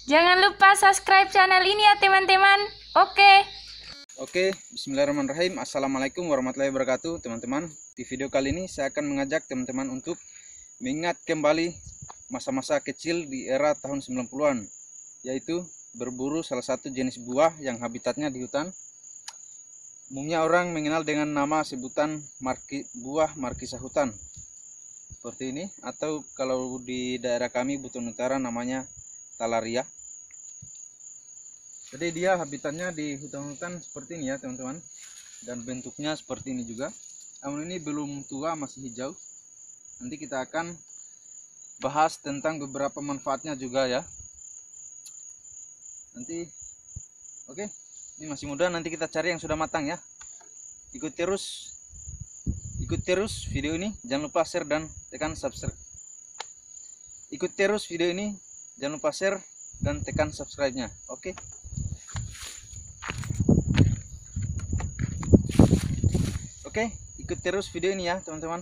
Jangan lupa subscribe channel ini ya teman-teman. Oke, bismillahirrahmanirrahim. Assalamualaikum warahmatullahi wabarakatuh teman-teman. Di video kali ini saya akan mengajak teman-teman untuk mengingat kembali masa-masa kecil di era tahun 90-an, yaitu berburu salah satu jenis buah yang habitatnya di hutan. Umumnya orang mengenal dengan nama sebutan buah markisa hutan seperti ini, atau kalau di daerah kami Buton Utara namanya talaria. Jadi dia habitatnya di hutan-hutan seperti ini ya teman-teman, dan bentuknya seperti ini juga. Namun ini belum tua, masih hijau. Nanti kita akan bahas tentang beberapa manfaatnya juga ya. Nanti oke, ini masih muda, nanti kita cari yang sudah matang ya. Ikut terus video ini, jangan lupa share dan tekan subscribe. Ikut terus video ini, jangan lupa share dan tekan subscribe-nya. Oke. Oke, ikut terus video ini ya teman-teman.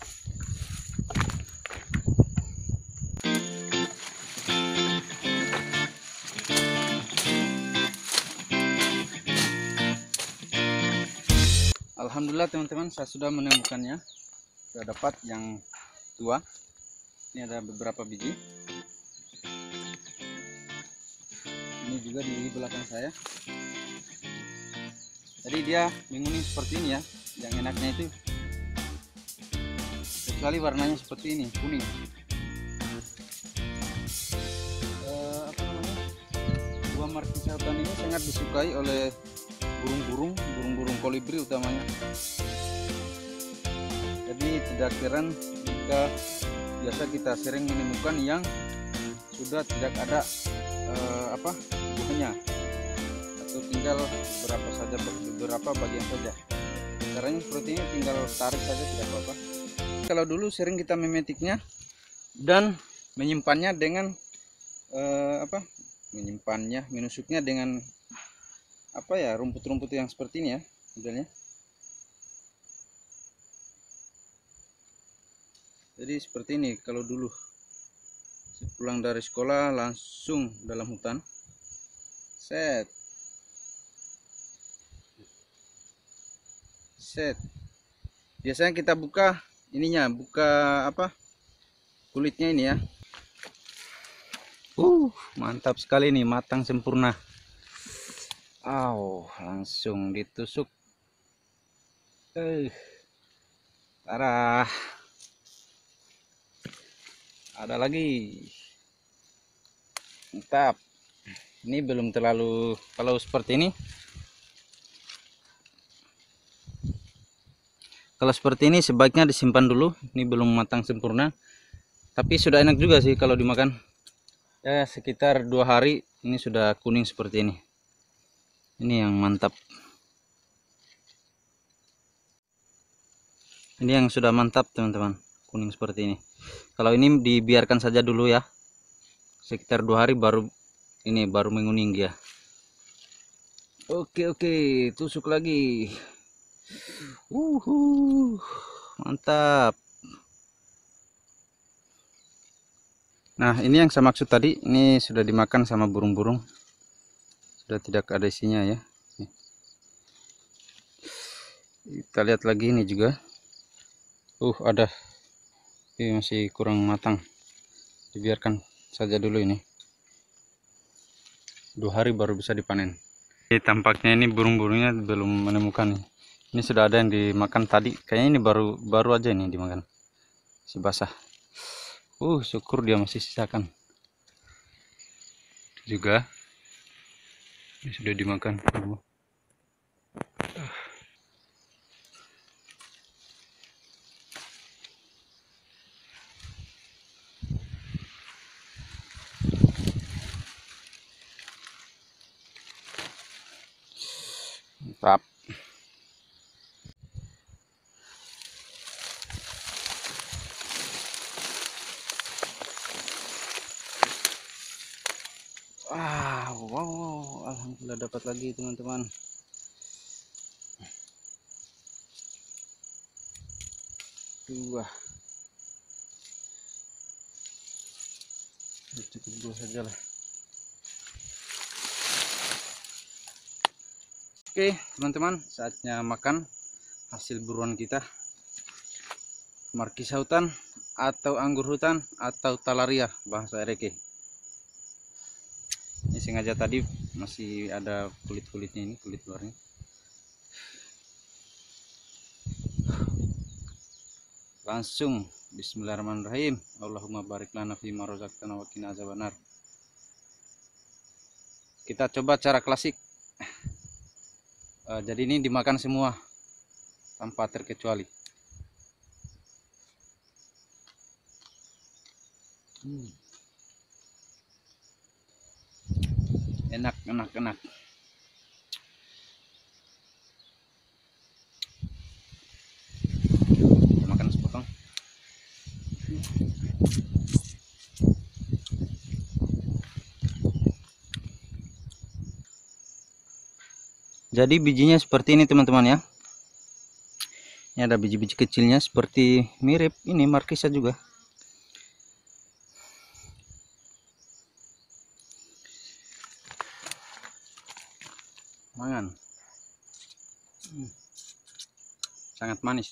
Alhamdulillah teman-teman, saya sudah menemukannya. Sudah dapat yang tua. Ini ada beberapa biji. Ini juga di belakang saya. Jadi dia menguning seperti ini ya. Yang enaknya itu, kecuali warnanya seperti ini, kuning. Apa namanya? Buah markisa hutan ini sangat disukai oleh burung kolibri utamanya. Jadi tidak heran jika biasa kita sering menemukan yang sudah tidak ada buahnya, atau tinggal beberapa bagian saja. Caranya seperti ini, tinggal tarik saja, tidak apa-apa. Kalau dulu sering kita memetiknya dan menyimpannya dengan menusuknya dengan rumput-rumput yang seperti ini ya modelnya. Jadi seperti ini kalau dulu pulang dari sekolah langsung dalam hutan, set. Biasanya kita buka ininya, kulitnya ini ya. Mantap sekali nih, matang sempurna. Langsung ditusuk. Parah. Ada lagi. Mantap. Ini belum terlalu, kalau seperti ini. Kalau seperti ini sebaiknya disimpan dulu. Ini belum matang sempurna. Tapi sudah enak juga sih kalau dimakan. Ya sekitar 2 hari ini sudah kuning seperti ini. Ini yang mantap. Ini yang sudah mantap teman-teman, kuning seperti ini. Kalau ini dibiarkan saja dulu ya. Sekitar 2 hari baru menguning dia. Oke, tusuk lagi. Mantap. Nah, ini yang saya maksud tadi, ini sudah dimakan sama burung-burung. Sudah tidak ada isinya ya. Kita lihat lagi ini juga. Ada. Ini masih kurang matang. Dibiarkan saja dulu ini. 2 hari baru bisa dipanen. Tampaknya ini burung-burungnya belum menemukan. Ini sudah ada yang dimakan tadi. Kayaknya ini baru aja ini dimakan. Masih basah. Syukur dia masih sisakan. Juga ini sudah dimakan. Mantap. Alhamdulillah dapat lagi teman-teman. Cukup dulu saja lah. Oke teman-teman, saatnya makan hasil buruan kita, markisa hutan atau anggur hutan atau talaria bahasa Ereke. Ini sengaja tadi masih ada kulit-kulitnya, ini kulit luarnya. Langsung bismillahirrahmanirrahim. Allahumma barik lana fi ma razaqtana wa qina azabannar. Kita coba cara klasik. Jadi ini dimakan semua tanpa terkecuali. Enak. Makan sepotong. Jadi bijinya seperti ini teman-teman ya. Ini ada biji-biji kecilnya seperti mirip ini markisa juga. Mangan. Sangat manis.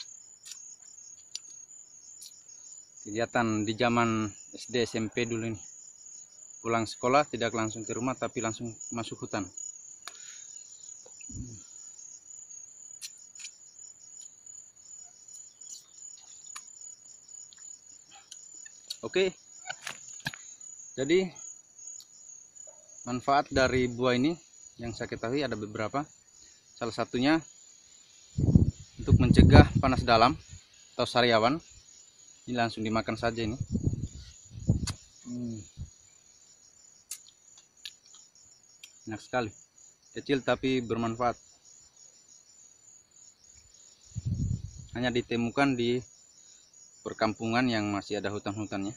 Kegiatan di zaman SD SMP dulu ini. Pulang sekolah tidak langsung ke rumah tapi langsung masuk hutan. Oke. Jadi manfaat dari buah ini yang saya ketahui ada beberapa. Salah satunya untuk mencegah panas dalam atau sariawan. Ini langsung dimakan saja ini. Enak sekali. Kecil tapi bermanfaat. Hanya ditemukan di perkampungan yang masih ada hutan-hutannya.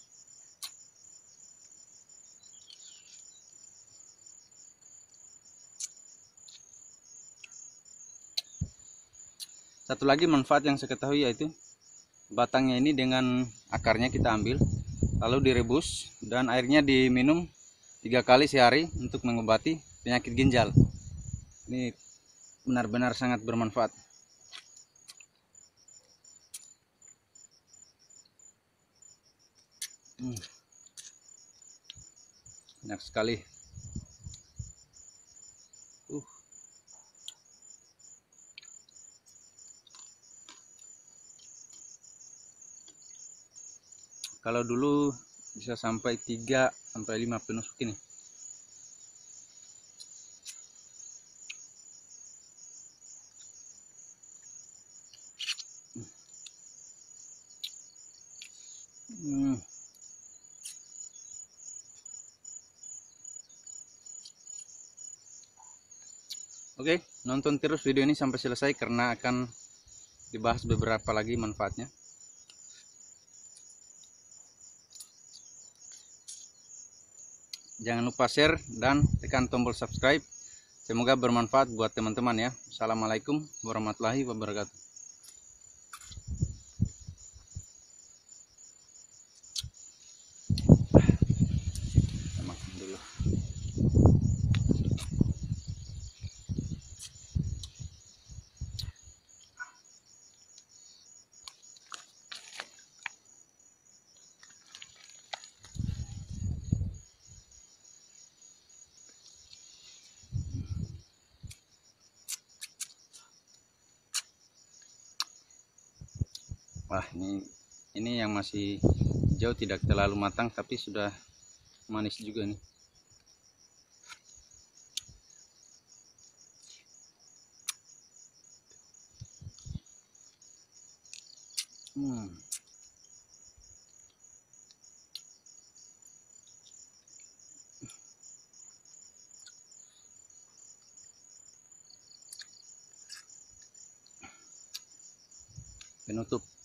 Satu lagi manfaat yang saya ketahui yaitu batangnya ini dengan akarnya kita ambil, lalu direbus dan airnya diminum 3 kali sehari untuk mengobati penyakit ginjal. Ini benar-benar sangat bermanfaat. Enak sekali. Kalau dulu bisa sampai 3 sampai 5 penusuk ini. Oke, nonton terus video ini sampai selesai karena akan dibahas beberapa lagi manfaatnya. Jangan lupa share dan tekan tombol subscribe. Semoga bermanfaat buat teman-teman ya. Assalamualaikum warahmatullahi wabarakatuh. Makan dulu. Wah, ini yang masih hijau, tidak terlalu matang tapi sudah manis juga nih. Penutup.